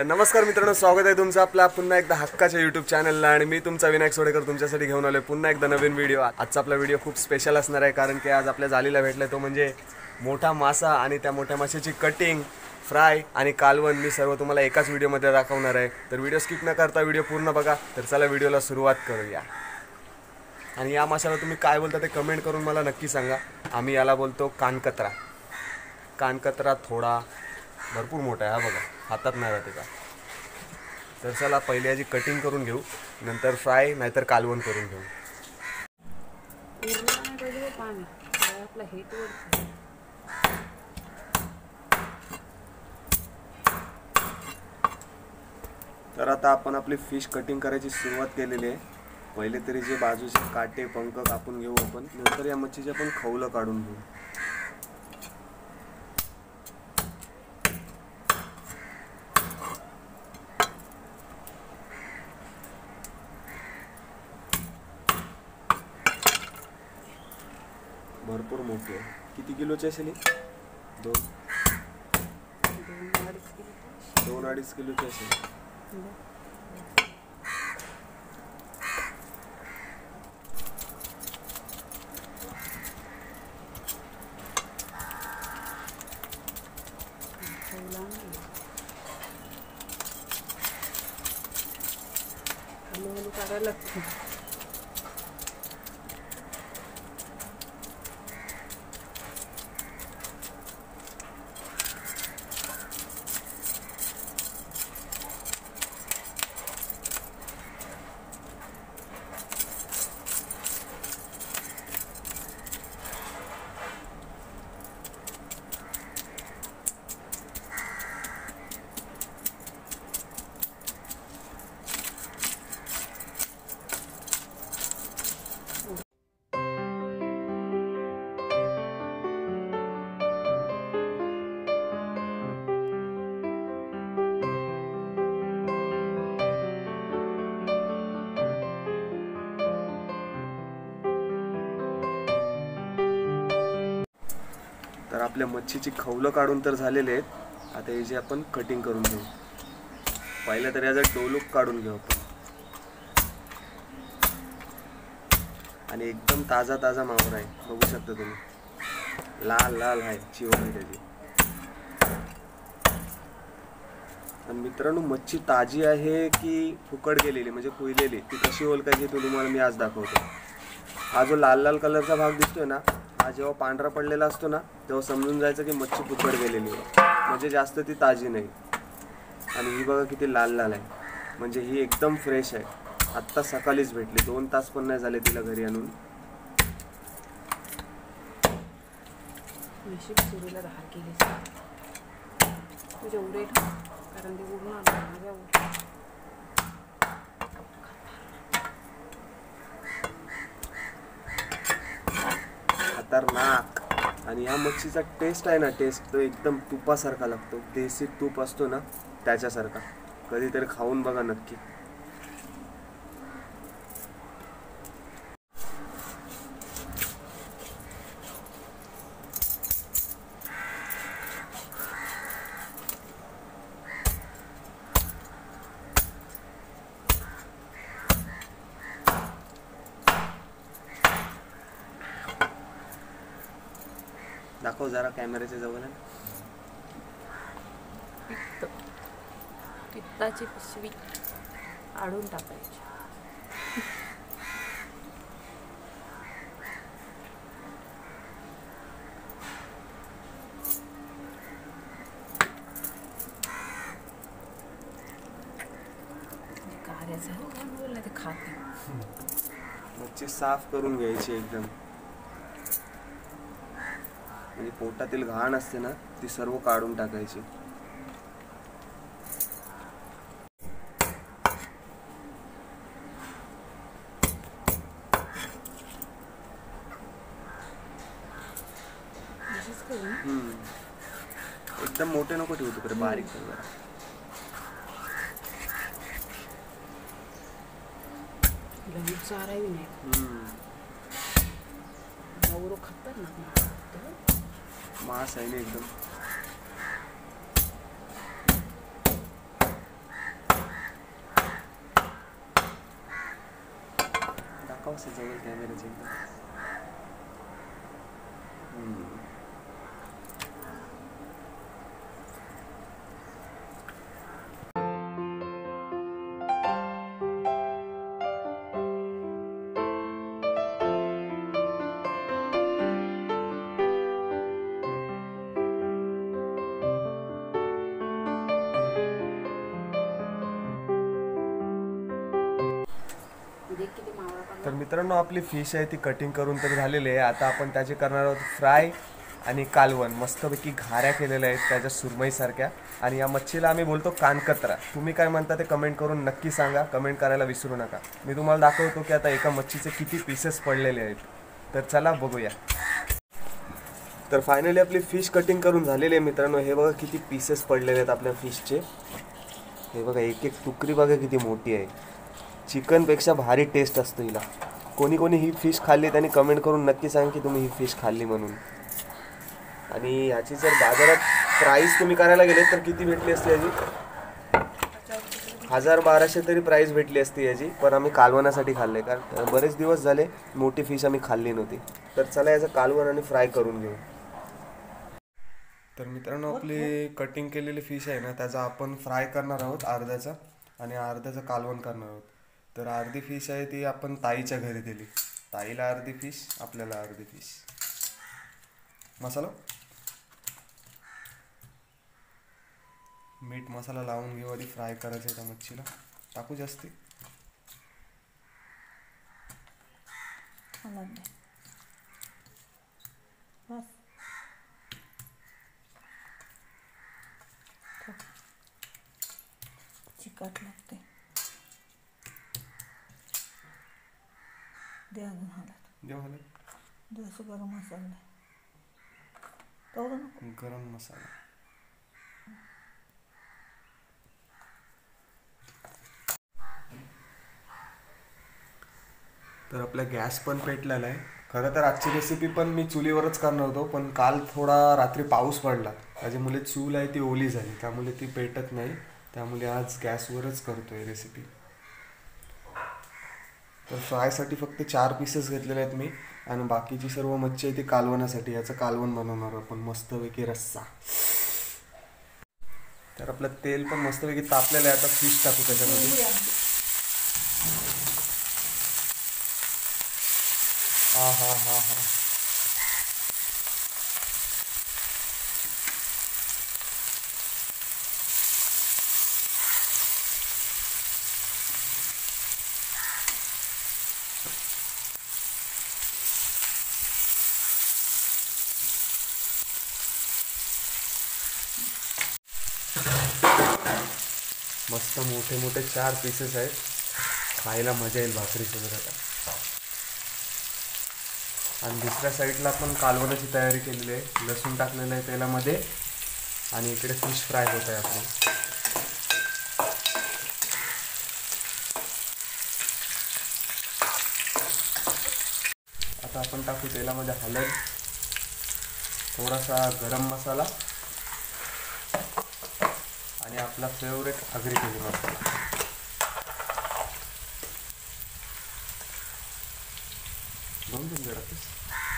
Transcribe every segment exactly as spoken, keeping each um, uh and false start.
नमस्कार मित्रांनो, स्वागत आहे तुमचं आपला पुन्हा एकदा हक्काच्या यूट्यूब चॅनलला। आणि मी तुमचा विनायक सोडेकर तुमच्यासाठी घेऊन आलोय पुन्हा एकदा नवीन व्हिडिओ। आजचा आपला व्हिडिओ खूप स्पेशल असणार आहे, कारण की आज आपल्या जालीला भेटलाय तो म्हणजे मोठा मासा आणि त्या मोठ्या माशाची कटिंग, फ्राय आणि कालवण मी सर्व तुम्हाला एकाच व्हिडिओमध्ये दाखवणार आहे। तर व्हिडिओ स्किप न करता व्हिडिओ पूर्ण बघा। तर चला व्हिडिओला सुरुवात करूया। आणि या माशाला तुम्ही काय बोलता ते कमेंट करून मला नक्की सांगा। आम्ही याला बोलतो कानकतरा। कानकतरा थोडा भरपूर मोठा आहे, हा बघा हातात नाही राहते का। तर चला पहिले याची कटिंग करून घेऊ, नंतर फ्राय नाहीतर कालवण करून घेऊ। तर आता आपण आपली फिश कटिंग करायची सुरुवात केलेली आहे। पहिले तरी जे बाजूचे काटे पंख कापून घेऊ आपण, नंतर या मच्छीचे आपण खवलं काढून घेऊ। भरपूर मोठी आहे। किती किलोची असेल? दोन दोन अडीच किलोची असेल। काढायला लागते। तर आपल्या मच्छीची खवलं काढून तर झालेले आहेत। आता याची आपण कटिंग करून घेऊ। पहिलं तर याचा डोलूक काढून घेऊ आपण। आणि एकदम ताजा ताजा मावर आहे, बघू शकता तुम्ही, लाल लाल आहे चिवणी त्याची। आणि मित्रांनो, मच्छी ताजी आहे की फुकट गेलेली म्हणजे कुजलेली ती कशी ओळखायची तो तुम्हाला मी आज दाखवतो। हा जो लाल लाल कलरचा भाग दिसतोय ना, हा जेव्हा पांढरा पडलेला असतो ना, तेव्हा समजून जायचं की मच्छी फुकट गेलेली आहे, म्हणजे जास्त ती ताजी नाही। आणि ही बघा किती लाल लाल आहे, म्हणजे ही एकदम फ्रेश आहे, आत्ता सकाळीच भेटली, दोन तास पण नाही झाले तिला घरी आणून। खतरनाक। आणि या मच्छीचा टेस्ट आहे ना, टेस्ट तो एकदम तुपासारखा लागतो, देसी तूप असतो ना त्याच्यासारखा। कधीतरी खाऊन बघा नक्की। दाखव जरा कॅमेऱ्याच्या जवळ। पित्त पित्ताची पिशवी काढून टाकायची। कार्याचं बोललं ते खाते। मच्छी साफ करून घ्यायची एकदम, म्हणजे पोटातील घाण असते ना ती सर्व काढून टाकायची। हम्म एकदम मोठे नको ठेवू, तिकडे बारीक कर जरा। चारा भी नाही। हम्म नवरो खतरनाक मांस आहे ना एकदम। दाखव असं जवळ कॅमेऱ्याच्या एकदम. हम्म. देख किती मावळा पडला. तर मित्रांनो आपली फिश आहे ती कटिंग करून तर झालेली आहे. आता आपण त्याचे करणार आहोत फ्राय आणि कालवण. मस्तपैकी घाऱ्या केलेल्या आहेत त्याच्या सुरमईसारख्या. आणि या मच्छीला आम्ही बोलतो कानकत्रा. तुम्ही काय म्हणता ते कमेंट करून नक्की सांगा. कमेंट करायला विसरू नका. मी तुम्हाला दाखवतो की आता एका मच्छीचे किती पीसेस पडलेले आहेत. तर चला बघूया. तर फायनली आपली फिश कटिंग करून झालेली आहे मित्रांनो. हे बघा किती पीसेस पडलेले आहेत आपल्या फिशचे. हे बघा एक एक तुकडी बघा किती मोठी आहे. चिकनपेक्षा भारी टेस्ट असतो हिला. कोणी कोणी ही फिश खाल्ली त्यांनी कमेंट करून नक्की सांगा की तुम्ही ही फिश खाल्ली म्हणून. आणि ह्याची जर बाजारात प्राईस तुम्ही करायला गेले तर किती भेटली असती याची? हजार बाराशे तरी प्राईस भेटली असती याची. पण आम्ही कालवणासाठी खाल्ले कारण बरेच दिवस झाले मोठी फिश आम्ही खाल्ली नव्हती. तर चला याचं कालवण आणि फ्राय करून घेऊ. तर मित्रांनो आपली कटिंग केलेली फिश आहे ना त्याचा आपण फ्राय करणार आहोत अर्ध्याचा आणि अर्ध्याचं कालवण करणार आहोत. तर अर्धी फिश आहे ती आपण ताईच्या घरी दिली. ताईला अर्धी फिश आपल्याला अर्धी फिश. मसाला मीठ मसाला लावून घेऊ आधी. फ्राय करायचं आहे त्या मच्छीला. टाकू जास्ती चिकट लागते. दे अजून हलत. देऊ हलत. जसं गरम मसाला गरम मसाला. तर आपला गॅस पण पेटलेला आहे. खरं तर आजची रेसिपी पण मी चुलीवरच करणार होतो पण काल थोडा रात्री पाऊस पडला त्याच्यामुळे चूल आहे ती ओली झाली त्यामुळे ती पेटत नाही. त्यामुळे आज गॅसवरच करतोय रेसिपी. तर फ्रायसाठी फक्त चार पीसेस घेतलेले आहेत मी आणि बाकीची सर्व मच्छी आहे ती कालवण्यासाठी. याचं कालवण बनवणार आपण मस्तपैकी रस्सा. तर आपलं तेल पण मस्तपैकी तापलेलं आहे. आता फिश टाकू त्याच्यामध्ये. हा हा हा हा मस्त मोठे मोठे चार पीसेस आहेत. खायला मजा येईल भाकरीसोबत आता. आणि दुसऱ्या साईडला आपण कालवणाची तयारी केलेली आहे. लसूण टाकलेलं आहे तेलामध्ये आणि इकडे फिश फ्राय होत आहे आपली. आता आपण टाकू तेलामध्ये हळद, थोडासा गरम मसाला आणि आपला फेवरेट आगरी कोळी मसाला. दोन तीन जरा पीस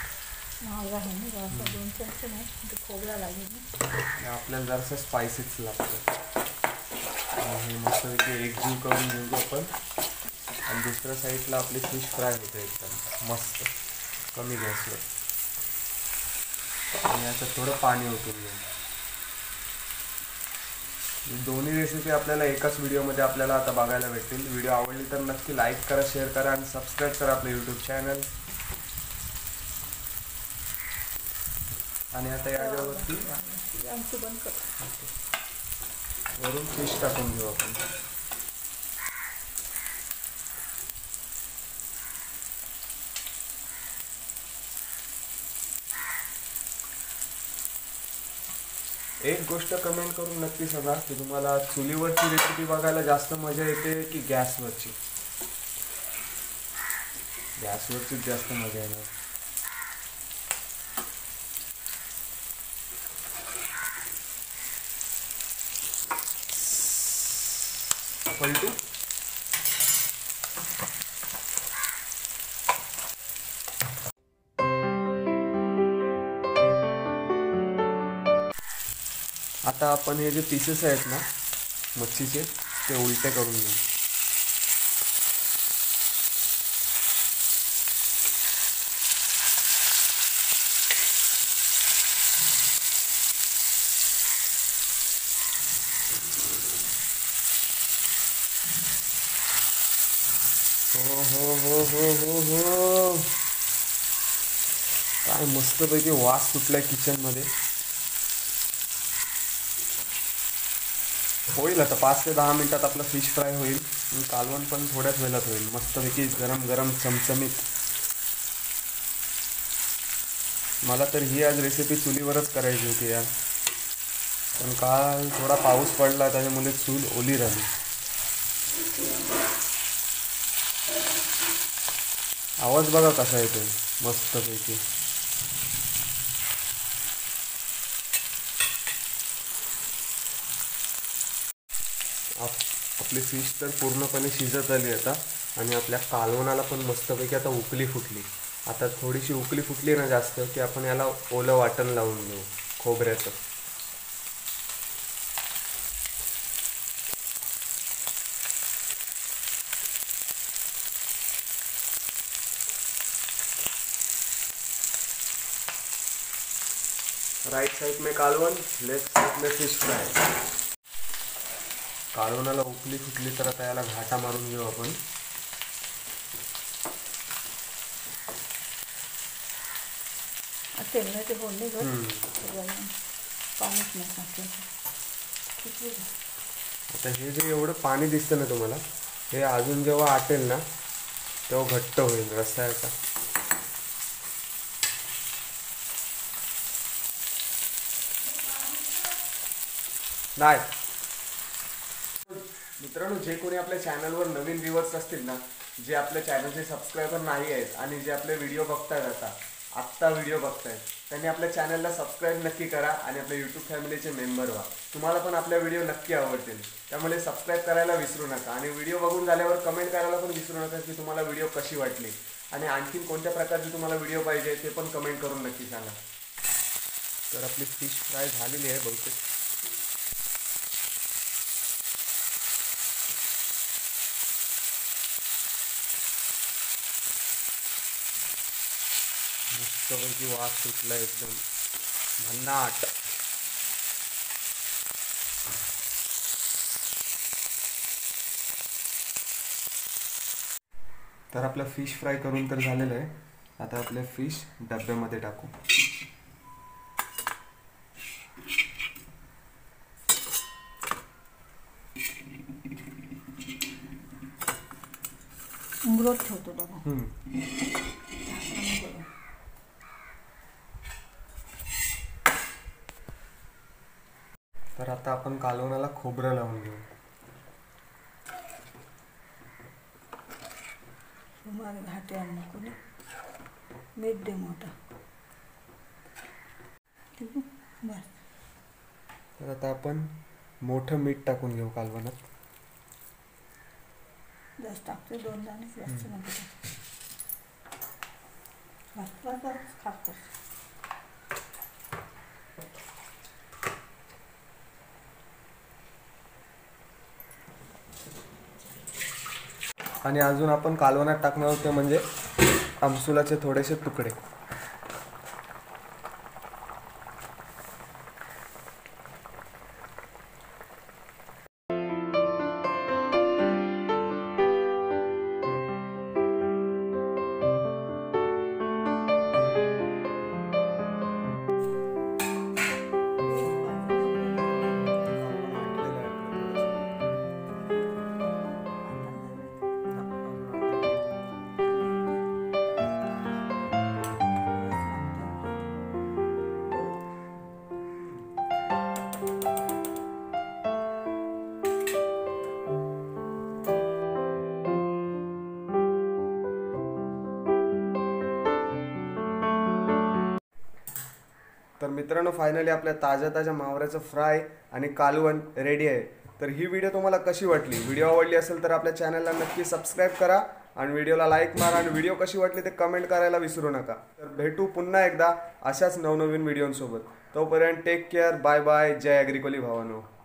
दोन चमचे नाही खोबरा लागेल. आपल्याला जरासं स्पायसीच लागतं. हे मस्तपैकी एकजीव करून घेऊ आपण. आणि दुसऱ्या साईडला आपली फिश फ्राय होते एकदम मस्त कमी गॅसवर. आणि याच्यात थोडं पाणी ओतून घेऊ. दोन्ही रेसिपी आपल्याला एकाच व्हिडिओमध्ये आपल्याला आता बघायला भेटतील. व्हिडिओ आवडली तर नक्की लाईक करा, शेअर करा आणि सबस्क्राईब करा आपलं यूट्यूब चॅनल. आणि आता याच्यावरती वरून फिश टाकून घेऊ आपण. एक गोष्ट कमेंट करून नक्की सांगा की तुम्हाला चुलीवरची रेसिपी बघायला जास्त मजा येते की गॅसवरची. गॅसवरचीच जास्त मजा येणार. पलटू आता आपण हे जे पीसेस आहेत ना मच्छीचे ते उलटे करून घेऊ. हो हो हो हो हो हो काय मस्तपैकी वास सुटलाय किचनमध्ये. होईल आता पाच ते दहा मिनिटात आपलं फिश फ्राय होईल आणि कालवण पण थोड्याच वेळात होईल. मस्तपैकी गरम गरम चमचमीत. मला तर ही आज रेसिपी चुलीवरच करायची होती यार, पण काल थोडा पाऊस पडला त्याच्यामुळे चूल ओली राहिली. आवाज बघा कसा येतो मस्तपैकी. आप आपली फिश तर पूर्णपणे शिजत आली आता आणि आपल्या कालवणाला पण मस्तपैकी आता उकली फुटली. आता थोडीशी उकली फुटली ना जास्त की आपण याला ओलं वाटण लावून घेऊ खोबऱ्याचं. राइट साइड में कालवण, लेफ्ट साइड में फिश फ्राय. कालवणाला उकली फुटली तर आता याला घाटा मारून घेऊ आपण. तेल ते फोडणी घेऊन पाणीच नाही टाकलं. आता हे जे एवढं पाणी दिसतं ना तुम्हाला, हे अजून जेव्हा आटेल ना तेव्हा घट्ट होईल रस्स्याचा. नाही मित्रांनो, जे कोणी आपल्या चॅनलवर नवीन व्ह्यूअर्स असतील ना, जे आपल्या चॅनलचे सबस्क्रायबर नाही आहेत आणि जे आपले व्हिडिओ बघतायत आता आत्ता व्हिडिओ बघतायत, त्यांनी आपल्या चॅनलला सबस्क्राईब नक्की करा आणि आपल्या यूट्यूब फॅमिलीचे मेंबर व्हा. तुम्हाला पण आपल्या व्हिडिओ नक्की आवडतील, त्यामुळे सबस्क्राईब करायला विसरू नका. आणि व्हिडिओ बघून झाल्यावर कमेंट करायला पण विसरू नका की तुम्हाला व्हिडिओ कशी वाटली आणि आणखीन कोणत्या प्रकारची तुम्हाला व्हिडिओ पाहिजे ते पण कमेंट करून नक्की सांगा. तर आपली फिश फ्राय झालेली आहे बहुतेक. मस्तपैकी वास सुटला एकदम भन्नाट. तर आपलं फिश फ्राय करून तर झालेलं आहे. आता आपले फिश डब्यामध्ये टाकू. उंगरट ठेवतो बाबा. तर आता आपण कालवणाला खोबरं लावून घेऊ. तुम्हाला घाटे आणू कोणी मीठ दे मोठा. ठीक आहे बस. तर आता आपण मोठं मीठ टाकून घेऊ कालवणात. जास्त टाकते दोन दाणे, जास्त नको टाकू. बस बस खास. आणि अजून आपण कालवणात टाकणार होते म्हणजे आमसुलाचे थोडेसे तुकडे. तर मित्रांनो, फायनली आपल्या ताज्या ताज्या मावऱ्याचं फ्राय आणि कालवण रेडी आहे. तर ही व्हिडिओ तुम्हाला कशी वाटली? व्हिडिओ आवडली असेल तर आपल्या चॅनलला नक्की सबस्क्राईब करा आणि व्हिडिओला लाईक मारा आणि व्हिडिओ कशी वाटली ते कमेंट करायला विसरू नका. तर भेटू पुन्हा एकदा अशाच नवनवीन व्हिडिओंसोबत. तोपर्यंत टेक केअर, बाय बाय, जय अग्रिकोली भावानो.